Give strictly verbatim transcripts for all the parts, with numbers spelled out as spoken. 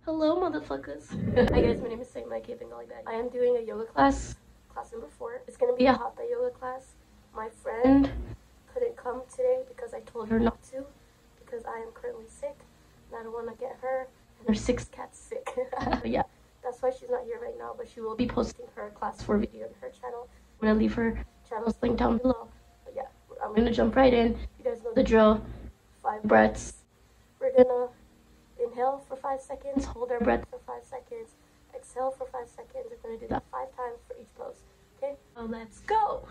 Hello, motherfuckers. Hi guys, my name is Saima K Bengali Bag. I am doing a yoga class, class number four. It's gonna be a hatha yoga class. My friend couldn't come today because I told her not to, because I am currently sick and I don't want to get her and her six cats sick. But yeah, that's why she's not here right now, but she will be posting her class four video on her channel. I'm gonna leave her channel's link down below. But yeah, I'm gonna jump right in. You guys know the drill. Five breaths. We're gonna inhale for five seconds, hold our breath for five seconds, exhale for five seconds. We're going to do that five times for each pose. Okay? So let's go!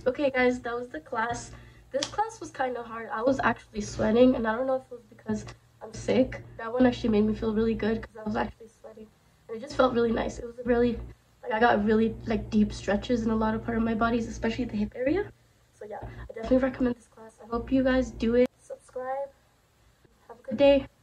Okay guys, that was the class. This class was kind of hard. I was actually sweating, and I don't know if it was because I'm sick. That one actually made me feel really good because I was actually sweating, and it just felt really nice. It was really, like, I got really like deep stretches in a lot of part of my bodies, especially the hip area. So yeah, I definitely recommend this class. I hope you guys do it. Subscribe. Have a good day.